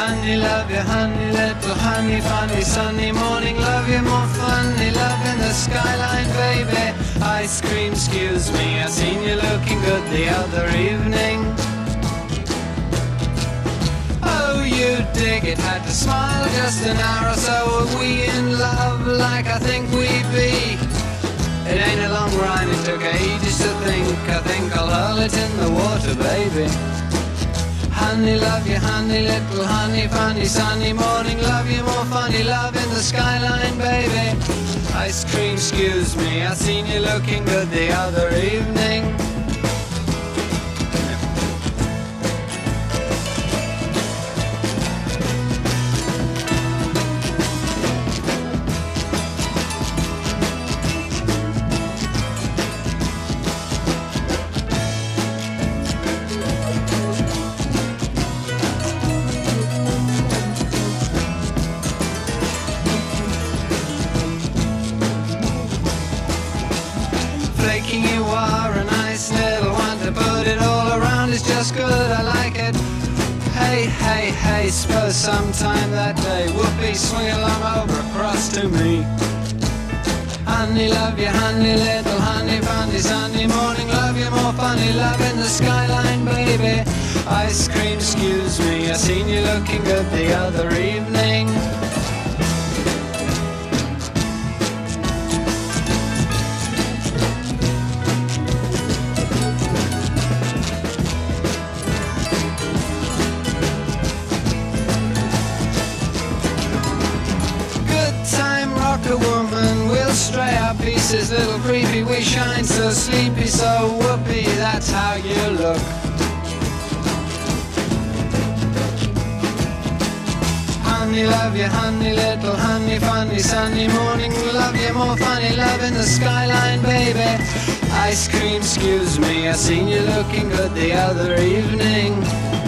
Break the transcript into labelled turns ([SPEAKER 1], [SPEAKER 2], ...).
[SPEAKER 1] honey, little honey, funny sunny morning. Love you more funny, love in the skyline, baby. Ice cream, excuse me, I seen you looking good the other evening. Oh, you dig it, had to smile just an hour or so. Are we in love like I think we be? It ain't a long rhyme, it took ages to think. I think I'll hurl it in the water, baby. Honey, love you, honey, little honey, funny sunny morning. Love you more funny, love in the skyline, baby. Ice cream, excuse me, I seen you looking good the other evening. Flaking you are a nice little one to put it all around is just good, I like it. Hey, hey, hey, suppose sometime that day whoopee, swing along over across to me. Honey, love you, honey, little honey, funny sunny morning. Love you more funny, love in the skyline, baby. Ice cream, excuse me, I seen you looking good the other evening. A woman, we'll stray our pieces, little creepy, we shine so sleepy, so whoopee, that's how you look. Honey, love you, honey, little honey, funny sunny morning. Love you more funny, love in the skyline, baby. Ice cream, excuse me, I seen you looking good the other evening.